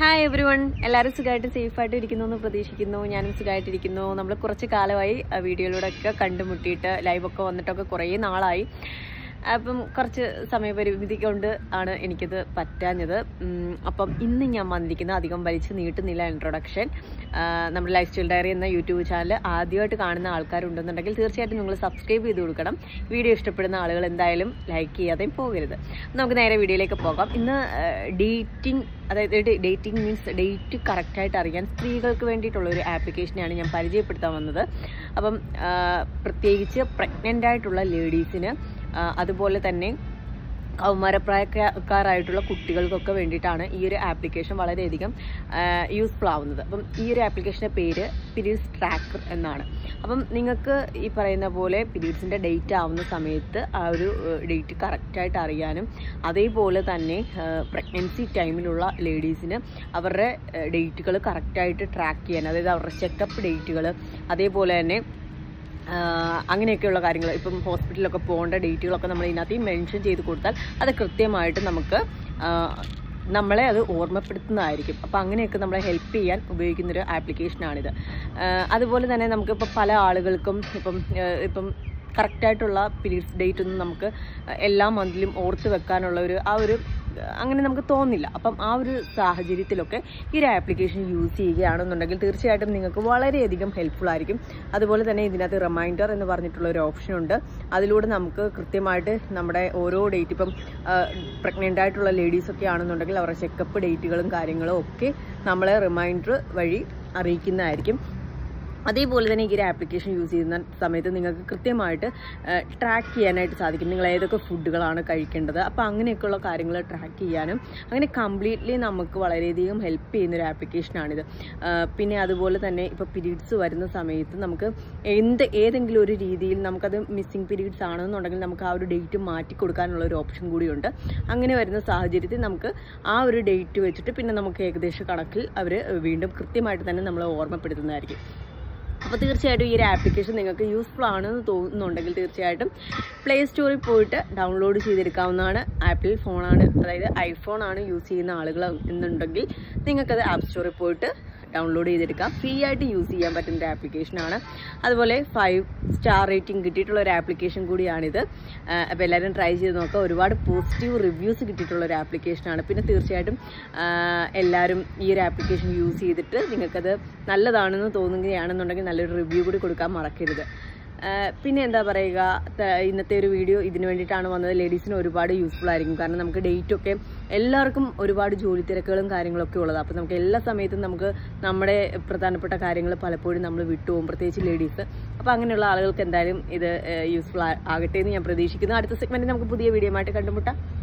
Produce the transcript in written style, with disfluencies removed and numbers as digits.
Hi every one, എല്ലാവരും സുഖമായിട്ട് സേഫായിട്ട് ഇരിക്കുന്നു എന്ന് പ്രതീക്ഷിക്കുന്നു. ഞാനും സുഖമായിട്ടിരിക്കുന്നു. നമ്മൾ കുറച്ച് കാലമായി വീഡിയോയിലൂടെയൊക്കെ കണ്ടുമുട്ടിയിട്ട് ലൈവൊക്കെ വന്നിട്ടൊക്കെ കുറേ നാളായി. അപ്പം കുറച്ച് സമയപരിമിതി കൊണ്ട് ആണ് എനിക്കത് പറ്റാഞ്ഞത്. അപ്പം ഇന്ന് ഞാൻ വന്നിരിക്കുന്നത് അധികം വലിച്ചു നീട്ടുന്നില്ല ഇൻട്രൊഡക്ഷൻ. നമ്മുടെ ലൈഫ് സ്റ്റൈൽ ഡയറി എന്ന യൂട്യൂബ് ചാനൽ ആദ്യമായിട്ട് കാണുന്ന ആൾക്കാരുണ്ടെന്നുണ്ടെങ്കിൽ തീർച്ചയായിട്ടും നിങ്ങൾ സബ്സ്ക്രൈബ് ചെയ്ത് കൊടുക്കണം. വീഡിയോ ഇഷ്ടപ്പെടുന്ന ആളുകൾ എന്തായാലും ലൈക്ക് ചെയ്യാതെയും പോകരുത്. നമുക്ക് നേരെ വീഡിയോയിലേക്ക് പോകാം. ഇന്ന് ഡേറ്റിംഗ്, അതായത് ഡേറ്റിംഗ് മീൻസ് ഡേറ്റ് കറക്റ്റായിട്ട് അറിയാൻ സ്ത്രീകൾക്ക് വേണ്ടിയിട്ടുള്ളൊരു ആപ്ലിക്കേഷനാണ് ഞാൻ പരിചയപ്പെടുത്താൻ വന്നത്. അപ്പം പ്രത്യേകിച്ച് പ്രഗ്നൻ്റ് ആയിട്ടുള്ള ലേഡീസിന്, അതുപോലെ തന്നെ കൗമാരപ്രായക്കാരായിട്ടുള്ള കുട്ടികൾക്കൊക്കെ വേണ്ടിയിട്ടാണ് ഈ ഒരു ആപ്ലിക്കേഷൻ വളരെയധികം യൂസ്ഫുൾ ആവുന്നത്. അപ്പം ഈ ഒരു ആപ്ലിക്കേഷൻ്റെ പേര് പീരീഡ്സ് ട്രാക്കർ എന്നാണ്. അപ്പം നിങ്ങൾക്ക് ഈ പറയുന്ന പോലെ പീരീഡ്സിൻ്റെ ഡേറ്റ് ആവുന്ന സമയത്ത് ആ ഒരു ഡേറ്റ് കറക്റ്റായിട്ട് അറിയാനും, അതേപോലെ തന്നെ പ്രഗ്നൻസി ടൈമിലുള്ള ലേഡീസിന് അവരുടെ ഡേറ്റുകൾ കറക്റ്റായിട്ട് ട്രാക്ക് ചെയ്യാൻ, അതായത് അവരുടെ ചെക്കപ്പ് ഡേറ്റുകൾ, അതേപോലെ തന്നെ അങ്ങനെയൊക്കെയുള്ള കാര്യങ്ങൾ, ഇപ്പം ഹോസ്പിറ്റലിലൊക്കെ പോകേണ്ട ഡേറ്റുകളൊക്കെ നമ്മൾ ഇതിനകത്ത് മെൻഷൻ ചെയ്ത് കൊടുത്താൽ അത് കൃത്യമായിട്ട് നമ്മളെ അത് ഓർമ്മപ്പെടുത്തുന്നതായിരിക്കും. അപ്പം അങ്ങനെയൊക്കെ നമ്മളെ ഹെൽപ്പ് ചെയ്യാൻ ഉപയോഗിക്കുന്നൊരു ആപ്ലിക്കേഷനാണിത്. അതുപോലെ തന്നെ നമുക്കിപ്പോൾ പല ആളുകൾക്കും ഇപ്പം കറക്റ്റായിട്ടുള്ള പീരീഡ്സ് ഡേറ്റ് ഒന്നും നമുക്ക് എല്ലാ മന്തിലും ഓർത്ത് വെക്കാനുള്ള അങ്ങനെ നമുക്ക് തോന്നില്ല. അപ്പം ആ ഒരു സാഹചര്യത്തിലൊക്കെ ഈ ഒരു ആപ്ലിക്കേഷൻ യൂസ് ചെയ്യുകയാണെന്നുണ്ടെങ്കിൽ തീർച്ചയായിട്ടും നിങ്ങൾക്ക് വളരെയധികം ഹെൽപ്ഫുൾ ആയിരിക്കും. അതുപോലെ തന്നെ ഇതിനകത്ത് റിമൈൻഡർ എന്ന് പറഞ്ഞിട്ടുള്ള ഒരു ഓപ്ഷൻ ഉണ്ട്. അതിലൂടെ നമുക്ക് കൃത്യമായിട്ട് നമ്മുടെ ഓരോ ഡേറ്റ്, ഇപ്പം പ്രഗ്നൻ്റ് ആയിട്ടുള്ള ലേഡീസൊക്കെ ആണെന്നുണ്ടെങ്കിൽ അവരുടെ ചെക്കപ്പ് ഡേറ്റുകളും കാര്യങ്ങളും ഒക്കെ നമ്മളെ റിമൈൻഡർ വഴി അറിയിക്കുന്നതായിരിക്കും. അതേപോലെ തന്നെ ഈ ഒരു ആപ്ലിക്കേഷൻ യൂസ് ചെയ്യുന്ന സമയത്ത് നിങ്ങൾക്ക് കൃത്യമായിട്ട് ട്രാക്ക് ചെയ്യാനായിട്ട് സാധിക്കും. നിങ്ങൾ ഏതൊക്കെ ഫുഡുകളാണ് കഴിക്കേണ്ടത്, അപ്പോൾ അങ്ങനെയൊക്കെയുള്ള കാര്യങ്ങൾ ട്രാക്ക് ചെയ്യാനും അങ്ങനെ കംപ്ലീറ്റ്ലി നമുക്ക് വളരെയധികം ഹെൽപ്പ് ചെയ്യുന്നൊരു ആപ്ലിക്കേഷനാണിത്. പിന്നെ അതുപോലെ തന്നെ ഇപ്പോൾ പീരീഡ്സ് വരുന്ന സമയത്ത് നമുക്ക് ഏതെങ്കിലും ഒരു രീതിയിൽ നമുക്കത് മിസ്സിങ് പീരീഡ്സ് ആണെന്നുണ്ടെങ്കിൽ നമുക്ക് ആ ഒരു ഡേറ്റ് മാറ്റി കൊടുക്കാനുള്ള ഒരു ഓപ്ഷൻ കൂടിയുണ്ട്. അങ്ങനെ വരുന്ന സാഹചര്യത്തിൽ നമുക്ക് ആ ഒരു ഡേറ്റ് വെച്ചിട്ട് പിന്നെ നമുക്ക് ഏകദേശ കണക്കിൽ അവർ വീണ്ടും കൃത്യമായിട്ട് തന്നെ നമ്മളെ ഓർമ്മപ്പെടുത്തുന്നതായിരിക്കും. അപ്പോൾ തീർച്ചയായിട്ടും ഈ ഒരു ആപ്ലിക്കേഷൻ നിങ്ങൾക്ക് യൂസ്ഫുൾ ആണെന്ന് തോന്നുന്നുണ്ടെങ്കിൽ തീർച്ചയായിട്ടും പ്ലേ സ്റ്റോറിൽ പോയിട്ട് ഡൗൺലോഡ് ചെയ്തെടുക്കാവുന്നതാണ്. ആപ്പിൾ ഫോണാണ്, അതായത് ഐഫോൺ ആണ് യൂസ് ചെയ്യുന്ന ആളുകൾ എന്നുണ്ടെങ്കിൽ നിങ്ങൾക്കത് ആപ്പ് സ്റ്റോറിൽ പോയിട്ട് ഡൗൺലോഡ് ചെയ്തെടുക്കാം. ഫ്രീ ആയിട്ട് യൂസ് ചെയ്യാൻ പറ്റുന്ന ഒരു ആപ്ലിക്കേഷനാണ്. അതുപോലെ 5 സ്റ്റാർ റേറ്റിംഗ് കിട്ടിയിട്ടുള്ള ഒരു ആപ്ലിക്കേഷൻ കൂടിയാണിത്. അപ്പോൾ എല്ലാവരും ട്രൈ ചെയ്ത് നോക്കുക. ഒരുപാട് പോസിറ്റീവ് റിവ്യൂസ് കിട്ടിയിട്ടുള്ള ഒരു ആപ്ലിക്കേഷനാണ്. പിന്നെ തീർച്ചയായിട്ടും എല്ലാവരും ഈ ഒരു ആപ്ലിക്കേഷൻ യൂസ് ചെയ്തിട്ട് നിങ്ങൾക്കത് നല്ലതാണെന്ന് തോന്നുകയാണെന്നുണ്ടെങ്കിൽ നല്ലൊരു റിവ്യൂ കൂടി കൊടുക്കാൻ മറക്കരുത്. പിന്നെ എന്താ പറയുക, ഇന്നത്തെ ഒരു വീഡിയോ ഇതിന് വേണ്ടിയിട്ടാണ് വന്നത്. ലേഡീസിന് ഒരുപാട് യൂസ്ഫുൾ ആയിരിക്കും. കാരണം നമുക്ക് ഡേറ്റൊക്കെ എല്ലാവർക്കും ഒരുപാട് ജോലി തിരക്കുകളും കാര്യങ്ങളൊക്കെ ഉള്ളത്. അപ്പോൾ നമുക്ക് എല്ലാ സമയത്തും നമ്മുടെ പ്രധാനപ്പെട്ട കാര്യങ്ങൾ പലപ്പോഴും നമ്മൾ വിട്ടുപോകും, പ്രത്യേകിച്ച് ലേഡീസ്. അപ്പോൾ അങ്ങനെയുള്ള ആളുകൾക്ക് എന്തായാലും ഇത് യൂസ്ഫുൾ ആകട്ടെ എന്ന് ഞാൻ പ്രതീക്ഷിക്കുന്നു. അടുത്ത സെഗ്മെൻറ്റിൽ നമുക്ക് പുതിയ വീഡിയോ ആയിട്ട് കണ്ടുമുട്ടാം.